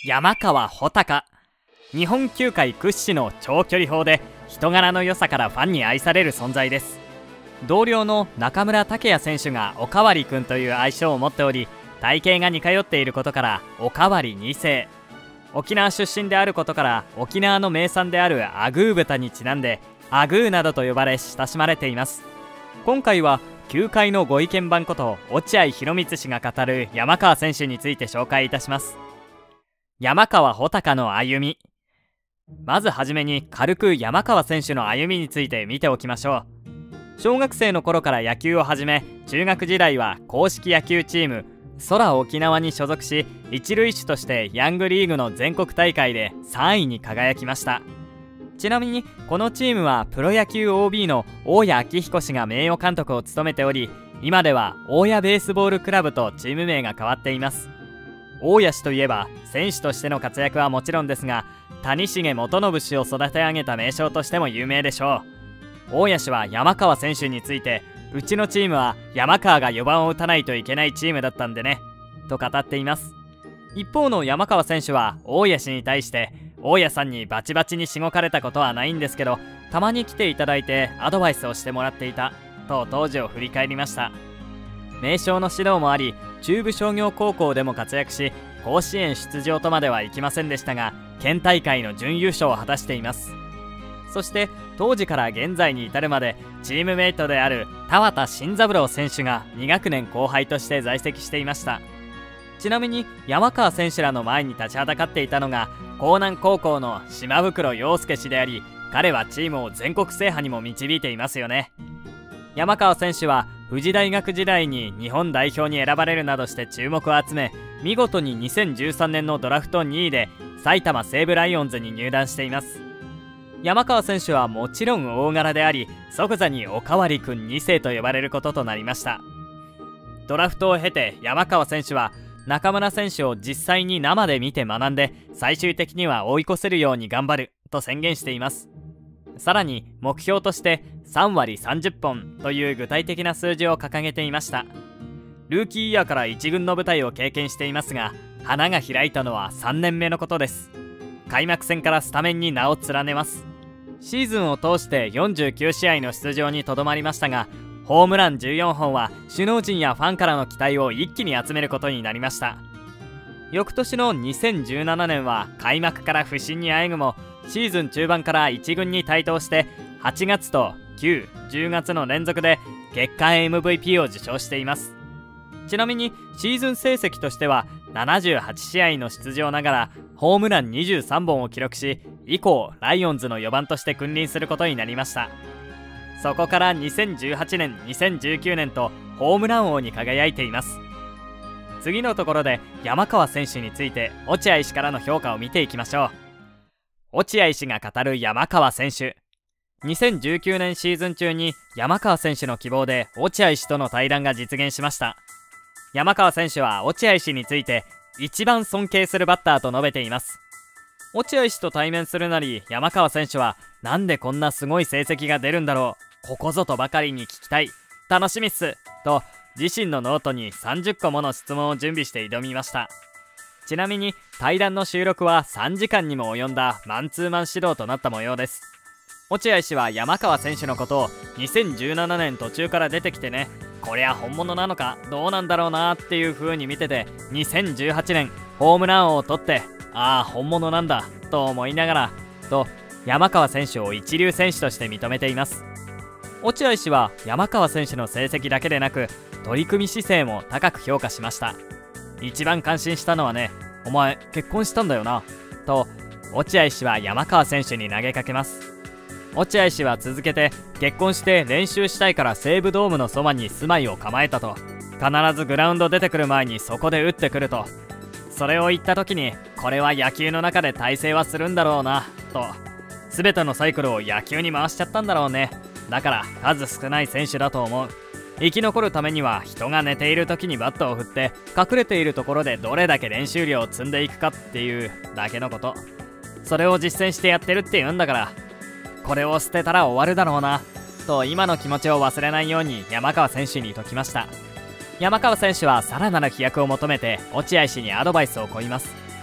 山川穂高。日本球界屈指の長距離砲で人柄の良さからファンに愛される存在です。同僚の中村剛也選手がおかわりくんという愛称を持っており、体型が似通っていることからおかわり2世。沖縄出身であることから沖縄の名産であるアグー豚にちなんでアグーなどと呼ばれ親しまれています。今回は球界のご意見番こと落合博満氏が語る山川選手について紹介いたします。山川穂高の歩み。まずはじめに軽く山川選手の歩みについて見ておきましょう。小学生の頃から野球を始め、中学時代は硬式野球チーム空沖縄に所属し、一塁手としてヤングリーグの全国大会で3位に輝きました。ちなみにこのチームはプロ野球 OB の大谷昭彦氏が名誉監督を務めており、今では大谷ベースボールクラブとチーム名が変わっています。大谷氏といえば選手としての活躍はもちろんですが、谷繁元信氏を育て上げた名将としても有名でしょう。大谷氏は山川選手について、うちのチームは山川が4番を打たないといけないチームだったんでねと語っています。一方の山川選手は大谷氏に対して、大谷さんにバチバチにしごかれたことはないんですけど、たまに来ていただいてアドバイスをしてもらっていたと当時を振り返りました。名将の指導もあり、中部商業高校でも活躍し、甲子園出場とまではいきませんでしたが、県大会の準優勝を果たしています。そして当時から現在に至るまでチームメイトである田畑慎三郎選手が2学年後輩として在籍していました。ちなみに山川選手らの前に立ちはだかっていたのが江南高校の島袋洋介氏であり、彼はチームを全国制覇にも導いていますよね。山川選手は富士大学時代に日本代表に選ばれるなどして注目を集め、見事に2013年のドラフト2位で埼玉西武ライオンズに入団しています。山川選手はもちろん大柄であり、即座におかわりくん2世と呼ばれることとなりました。ドラフトを経て山川選手は中村選手を実際に生で見て学んで、最終的には追い越せるように頑張ると宣言しています。さらに目標として3割30本という具体的な数字を掲げていました。ルーキーイヤーから1軍の舞台を経験していますが、花が開いたのは3年目のことです。開幕戦からスタメンに名を連ねます。シーズンを通して49試合の出場にとどまりましたが、ホームラン14本は首脳陣やファンからの期待を一気に集めることになりました。翌年の2017年は開幕から不振にあえぐも、シーズン中盤から1軍に台頭して8月と9、10月の連続で月間 MVP を受賞しています。ちなみにシーズン成績としては78試合の出場ながらホームラン23本を記録し、以降ライオンズの4番として君臨することになりました。そこから2018年2019年とホームラン王に輝いています。次のところで山川選手について落合氏からの評価を見ていきましょう。落合氏が語る山川選手。2019年シーズン中に山川選手の希望で落合氏との対談が実現しました。山川選手は落合氏について一番尊敬するバッターと述べています。落合氏と対面するなり、山川選手はなんでこんなすごい成績が出るんだろう、ここぞとばかりに聞きたい、楽しみっすと自身のノートに30個もの質問を準備して挑みました。ちなみに対談の収録は3時間にも及んだマンツーマン指導となった模様です。落合氏は山川選手のことを2017年途中から出てきてね、こりゃ本物なのかどうなんだろうなっていう風に見てて、2018年ホームラン王を取って、ああ本物なんだと思いながらと山川選手を一流選手として認めています。落合氏は山川選手の成績だけでなく取り組み姿勢も高く評価しました。一番感心したのはね、お前結婚したんだよなと落合氏は山川選手に投げかけます。落合氏は続けて、結婚して練習したいから西武ドームのそばに住まいを構えたと、必ずグラウンド出てくる前にそこで打ってくると、それを言った時にこれは野球の中で大成はするんだろうなと、全てのサイクルを野球に回しちゃったんだろうね、だから数少ない選手だと思う、生き残るためには人が寝ている時にバットを振って隠れているところでどれだけ練習量を積んでいくかっていうだけのこと、それを実践してやってるって言うんだから、これを捨てたら終わるだろうなと今の気持ちを忘れないように山川選手に説きました。山川選手はさらなる飛躍を求めて落合氏にアドバイスを請います。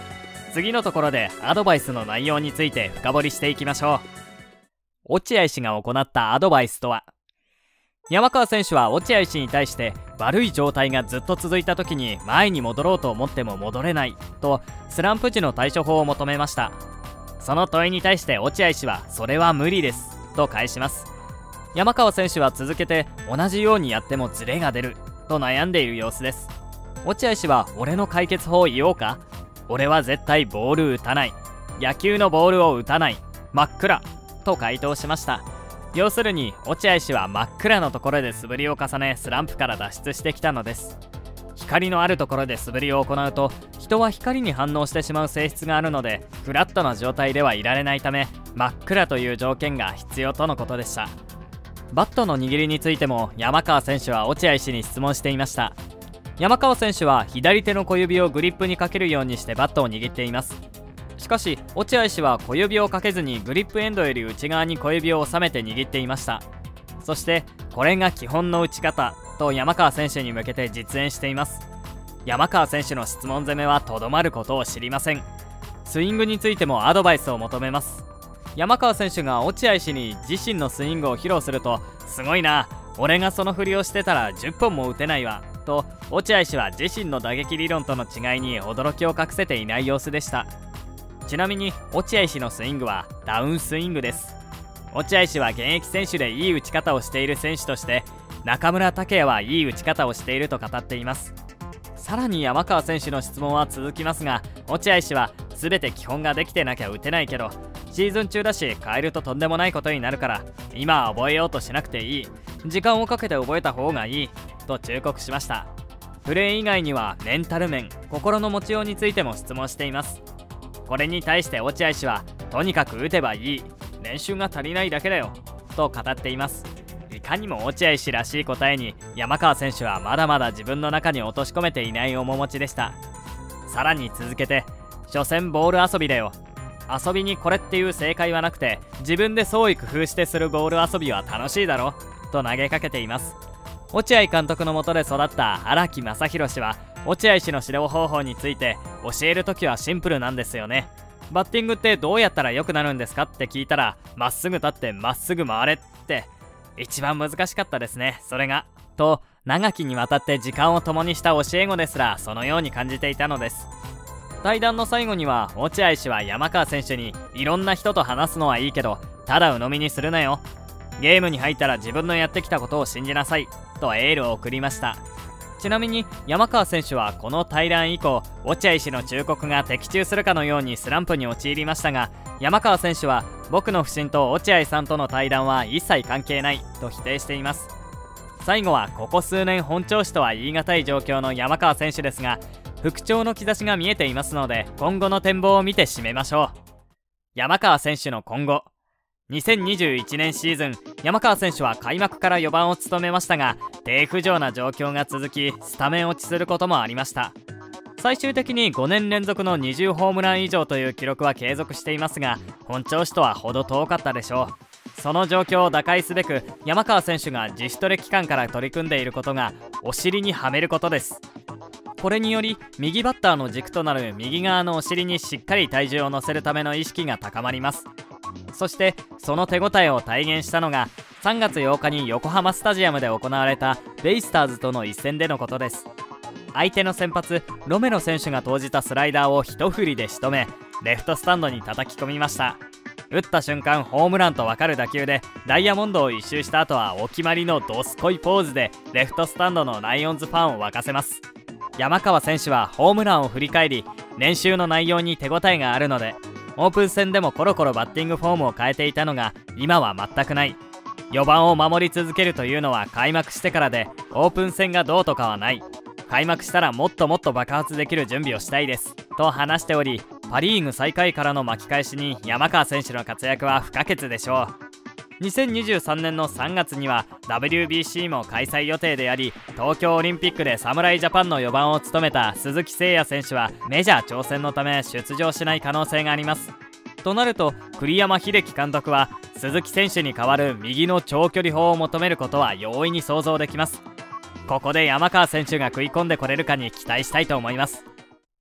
次のところでアドバイスの内容について深掘りしていきましょう。落合氏が行ったアドバイスとは。山川選手は落合氏に対して悪い状態がずっと続いた時に前に戻ろうと思っても戻れないとスランプ時の対処法を求めました。その問いに対して落合氏はそれは無理ですと返します。山川選手は続けて同じようにやってもズレが出ると悩んでいる様子です。落合氏は俺の解決法を言おうか。俺は絶対ボール打たない。野球のボールを打たない。真っ暗と回答しました。要するに落合氏は真っ暗のところで素振りを重ねスランプから脱出してきたのです。光のあるところで素振りを行うと人は光に反応してしまう性質があるのでフラットな状態ではいられないため真っ暗という条件が必要とのことでした。バットの握りについても山川選手は落合氏に質問していました。山川選手は左手の小指をグリップにかけるようにしてバットを握っています。しかし落合氏は小指をかけずにグリップエンドより内側に小指を収めて握っていました。そしてこれが基本の打ち方と山川選手に向けて実演しています。山川選手の質問攻めはとどまることを知りません。スイングについてもアドバイスを求めます。山川選手が落合氏に自身のスイングを披露すると、すごいな、俺がその振りをしてたら10本も打てないわと落合氏は自身の打撃理論との違いに驚きを隠せていない様子でした。ちなみに落合氏のスイングはダウンスイングです。落合氏は現役選手でいい打ち方をしている選手として中村剛也はいい打ち方をしていると語っています。さらに山川選手の質問は続きますが、落合氏は全て基本ができてなきゃ打てないけどシーズン中だし変えるととんでもないことになるから今は覚えようとしなくていい、時間をかけて覚えた方がいいと忠告しました。プレー以外にはメンタル面、心の持ちようについても質問しています。これに対して落合氏はとにかく打てばいい、練習が足りないだけだよと語っています。いかにも落合氏らしい答えに山川選手はまだまだ自分の中に落とし込めていない面持ちでした。さらに続けて、所詮ボール遊びだよ、遊びにこれっていう正解はなくて自分で創意工夫してするボール遊びは楽しいだろと投げかけています。落合監督の下で育った荒木正弘氏は落合氏の指導方法について、教えるときはシンプルなんですよね、バッティングってどうやったら良くなるんですかって聞いたら、まっすぐ立ってまっすぐ回れって一番難しかったですね、それがと長きにわたって時間を共にした教え子ですらそのように感じていたのです。対談の最後には落合氏は山川選手に、いろんな人と話すのはいいけどただ鵜呑みにするなよ、ゲームに入ったら自分のやってきたことを信じなさいとエールを送りました。ちなみに山川選手はこの対談以降落合氏の忠告が的中するかのようにスランプに陥りましたが、山川選手は僕の不振と落合さんとの対談は一切関係ないと否定しています。最後はここ数年本調子とは言い難い状況の山川選手ですが、復調の兆しが見えていますので今後の展望を見て締めましょう。山川選手の今後。2021年シーズン、山川選手は開幕から4番を務めましたが低浮上な状況が続きスタメン落ちすることもありました。最終的に5年連続の20ホームラン以上という記録は継続していますが、本調子とは程遠かったでしょう。その状況を打開すべく山川選手が自主トレ期間から取り組んでいることがお尻にはめることです。これにより右バッターの軸となる右側のお尻にしっかり体重を乗せるための意識が高まります。そしてその手応えを体現したのが3月8日に横浜スタジアムで行われたベイスターズとの一戦でのことです。相手の先発ロメロ選手が投じたスライダーを一振りで仕留めレフトスタンドに叩き込みました。打った瞬間ホームランと分かる打球でダイヤモンドを一周した後はお決まりのドスコイポーズでレフトスタンドのライオンズファンを沸かせます。山川選手はホームランを振り返り、練習の内容に手応えがあるのでオープン戦でもコロコロバッティングフォームを変えていたのが今は全くない、4番を守り続けるというのは開幕してからでオープン戦がどうとかはない、開幕したらもっともっと爆発できる準備をしたいですと話しており、パ・リーグ最下位からの巻き返しに山川選手の活躍は不可欠でしょう。2023年の3月には WBC も開催予定であり、東京オリンピックで侍ジャパンの4番を務めた鈴木誠也選手はメジャー挑戦のため出場しない可能性があります。となると栗山英樹監督は鈴木選手に代わる右の長距離砲を求めることは容易に想像できます。ここで山川選手が食い込んでこれるかに期待したいと思います。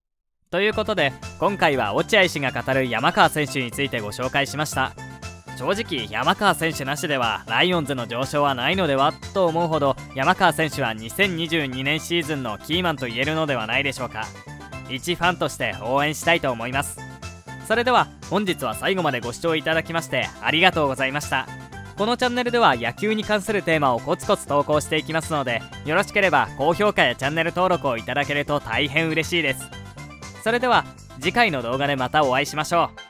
ということで今回は落合氏が語る山川選手についてご紹介しました。正直山川選手なしではライオンズの上昇はないのではと思うほど、山川選手は2022年シーズンのキーマンと言えるのではないでしょうか。一ファンとして応援したいと思います。それでは本日は最後までご視聴いただきましてありがとうございました。このチャンネルでは野球に関するテーマをコツコツ投稿していきますので、よろしければ高評価やチャンネル登録をいただけると大変嬉しいです。それでは次回の動画でまたお会いしましょう。